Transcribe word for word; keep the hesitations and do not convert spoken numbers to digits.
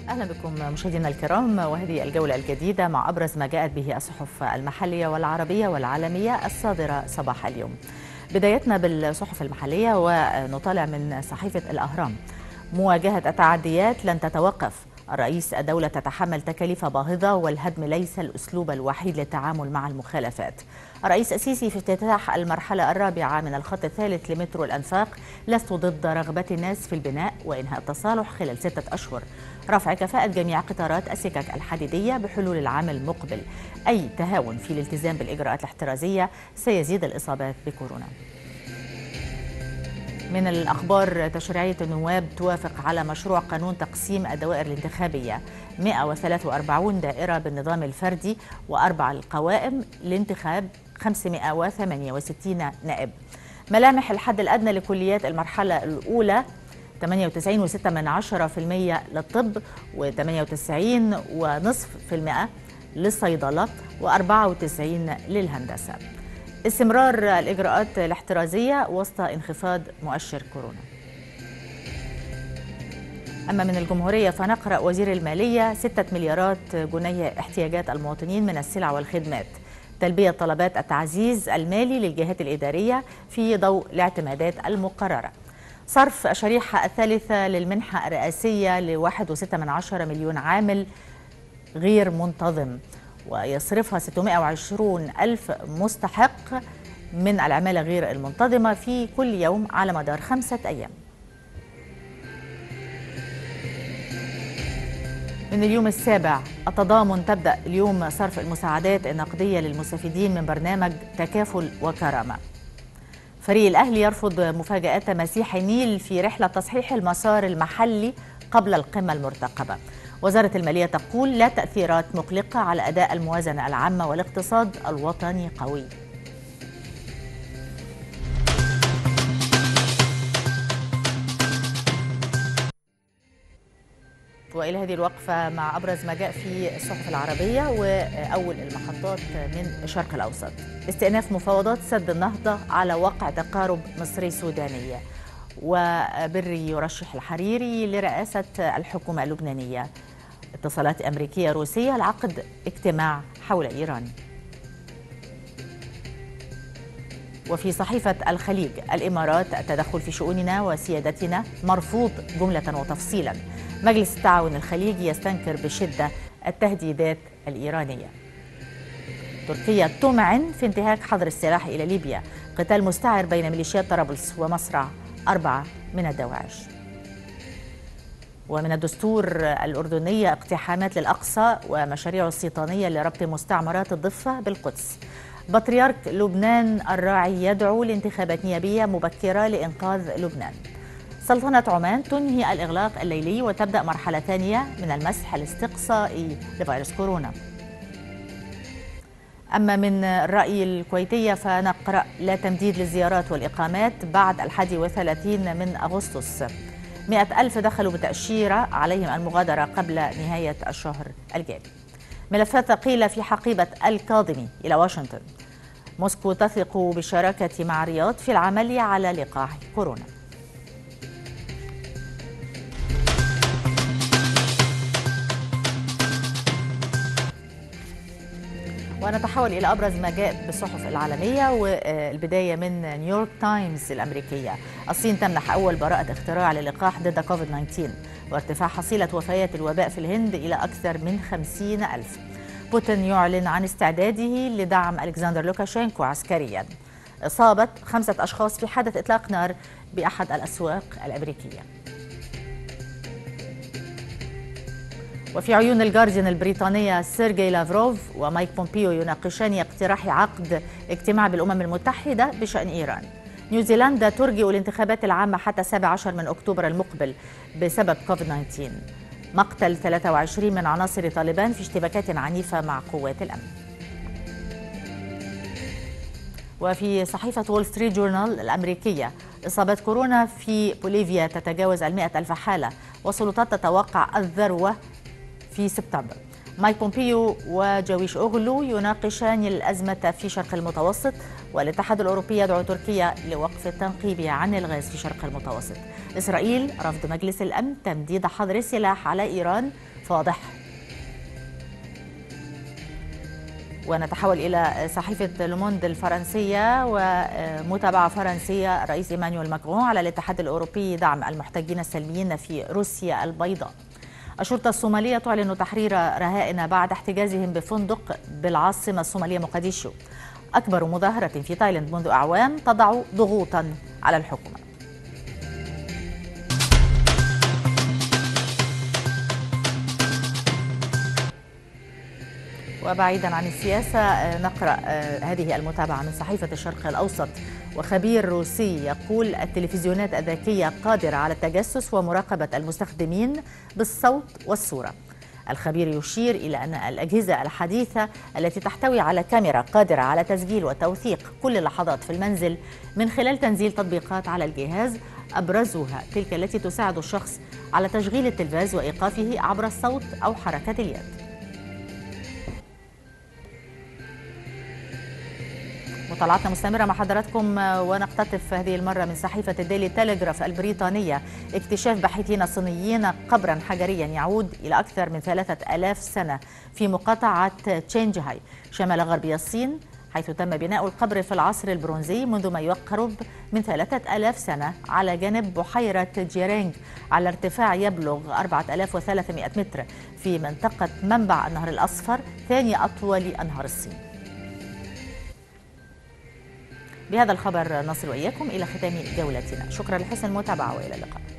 أهلا بكم مشاهدينا الكرام، وهذه الجولة الجديدة مع أبرز ما جاءت به الصحف المحلية والعربية والعالمية الصادرة صباح اليوم. بدايتنا بالصحف المحلية ونطالع من صحيفة الأهرام. مواجهة التعديات لن تتوقف، الرئيس الدولة تتحمل تكاليف باهظة والهدم ليس الأسلوب الوحيد للتعامل مع المخالفات. الرئيس السيسي في افتتاح المرحلة الرابعة من الخط الثالث لمترو الأنفاق: لست ضد رغبة الناس في البناء وإنهاء التصالح خلال ستة أشهر. رفع كفاءة جميع قطارات السكك الحديدية بحلول العام المقبل. أي تهاون في الالتزام بالإجراءات الاحترازية سيزيد الإصابات بكورونا. من الأخبار: تشريعية النواب توافق على مشروع قانون تقسيم الدوائر الانتخابية، مئة وثلاثة وأربعين دائرة بالنظام الفردي وأربع القوائم لانتخاب خمسمئة وثمانية وستين نائب. ملامح الحد الأدنى لكليات المرحلة الأولى: ثمانية وتسعين فاصلة ستة من عشرة بالمئة للطب وثمانية وتسعين فاصلة خمسة بالمئة للصيدلة وأربعة وتسعين للهندسة. استمرار الإجراءات الاحترازية وسط انخفاض مؤشر كورونا. أما من الجمهورية فنقرأ: وزير المالية ستة مليارات جنيه احتياجات المواطنين من السلع والخدمات، تلبية طلبات التعزيز المالي للجهات الإدارية في ضوء الاعتمادات المقررة. صرف الشريحة الثالثة للمنحة الرئاسية لواحد وستة من عشرة مليون عامل غير منتظم، ويصرفها ستمئة وعشرين ألف مستحق من العمالة غير المنتظمة في كل يوم على مدار خمسة أيام. من اليوم السابع: التضامن، تبدأ اليوم صرف المساعدات النقدية للمستفيدين من برنامج تكافل وكرامة. فريق الأهلي يرفض مفاجآت مسيح النيل في رحلة تصحيح المسار المحلي قبل القمة المرتقبة. وزارة المالية تقول لا تأثيرات مقلقة على أداء الموازنة العامة والاقتصاد الوطني قوي. وإلى هذه الوقفة مع أبرز ما جاء في الصحف العربية وأول المحطات من الشرق الأوسط. استئناف مفاوضات سد النهضة على وقع تقارب مصري سوداني. وبري يرشح الحريري لرئاسة الحكومة اللبنانية. اتصالات أمريكية روسية لعقد اجتماع حول إيران. وفي صحيفة الخليج: الإمارات التدخل في شؤوننا وسيادتنا مرفوض جملة وتفصيلا. مجلس التعاون الخليجي يستنكر بشدة التهديدات الإيرانية. تركيا تمعن في انتهاك حظر السلاح إلى ليبيا. قتال مستعر بين ميليشيات طرابلس ومصرع أربعة من الدواعش. ومن الدستور الأردنية: اقتحامات للأقصى ومشاريع استيطانية لربط مستعمرات الضفة بالقدس. بطريرك لبنان الراعي يدعو لانتخابات نيابية مبكرة لإنقاذ لبنان. سلطنة عمان تنهي الإغلاق الليلي وتبدأ مرحلة ثانية من المسح الاستقصائي لفيروس كورونا. أما من الرأي الكويتية فنقرأ: لا تمديد للزيارات والإقامات بعد الحادي والثلاثين من أغسطس. مئة ألف دخلوا بتأشيرة عليهم المغادرة قبل نهاية الشهر الجاري. ملفات ثقيلة في حقيبة الكاظمي إلى واشنطن. موسكو تثق بالشراكة مع الرياض في العمل على لقاح كورونا. ونتحول إلى أبرز ما جاء بالصحف العالمية، والبداية من نيويورك تايمز الأمريكية. الصين تمنح أول براءة اختراع للقاح ضد كوفيد تسعة عشر، وارتفاع حصيلة وفيات الوباء في الهند إلى أكثر من خمسين ألف. بوتين يعلن عن استعداده لدعم ألكسندر لوكاشينكو عسكريا. إصابة خمسة أشخاص في حادث إطلاق نار بأحد الأسواق الأمريكية. وفي عيون الجارديان البريطانية: سيرجي لافروف ومايك بومبيو يناقشان اقتراح عقد اجتماع بالأمم المتحدة بشأن إيران. نيوزيلندا ترجئ الانتخابات العامة حتى السابع عشر من أكتوبر المقبل بسبب كوفيد تسعة عشر. مقتل ثلاثة وعشرين من عناصر طالبان في اشتباكات عنيفة مع قوات الأمن. وفي صحيفة وول ستريت جورنال الأمريكية: إصابات كورونا في بوليفيا تتجاوز المئة ألف حالة، والسلطات تتوقع الذروة في سبتمبر. مايك بومبيو وجاويش أوغلو يناقشان الأزمة في شرق المتوسط، والاتحاد الأوروبي يدعو تركيا لوقف التنقيب عن الغاز في شرق المتوسط. إسرائيل رفض مجلس الأمن تمديد حظر السلاح على إيران فاضح. ونتحول إلى صحيفة لوموند الفرنسية ومتابعة فرنسية. رئيس إيمانويل ماكرون على الاتحاد الأوروبي دعم المحتجين السلميين في روسيا البيضاء. الشرطة الصومالية تعلن تحرير رهائن بعد احتجازهم بفندق بالعاصمة الصومالية مقديشو. أكبر مظاهرة في تايلاند منذ أعوام تضع ضغوطا على الحكومة. وبعيدا عن السياسة نقرأ هذه المتابعة من صحيفة الشرق الأوسط. وخبير روسي يقول التلفزيونات الذكية قادرة على التجسس ومراقبة المستخدمين بالصوت والصورة. الخبير يشير إلى أن الأجهزة الحديثة التي تحتوي على كاميرا قادرة على تسجيل وتوثيق كل اللحظات في المنزل من خلال تنزيل تطبيقات على الجهاز، أبرزها تلك التي تساعد الشخص على تشغيل التلفاز وإيقافه عبر الصوت أو حركة اليد. مطالعتنا مستمرة مع حضراتكم ونقتطف هذه المرة من صحيفة الديلي تيليغراف البريطانية. اكتشاف باحثين صينيين قبرا حجريا يعود إلى أكثر من ثلاثة آلاف سنة في مقاطعة تشينجهاي شمال غربي الصين، حيث تم بناء القبر في العصر البرونزي منذ ما يقرب من ثلاثة آلاف سنة على جانب بحيرة جيرينغ على ارتفاع يبلغ أربعة آلاف وثلاثمائة متر في منطقة منبع النهر الأصفر، ثاني أطول أنهار الصين. بهذا الخبر نصل إياكم إلى ختام جولتنا. شكرا لحسن المتابعة وإلى اللقاء.